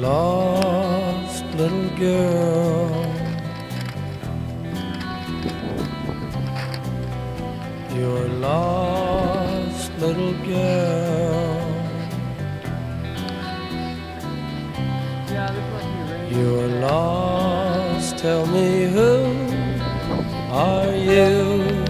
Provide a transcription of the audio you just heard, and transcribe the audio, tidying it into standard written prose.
lost little girl. You're a lost little girl. You're lost, tell me who are you?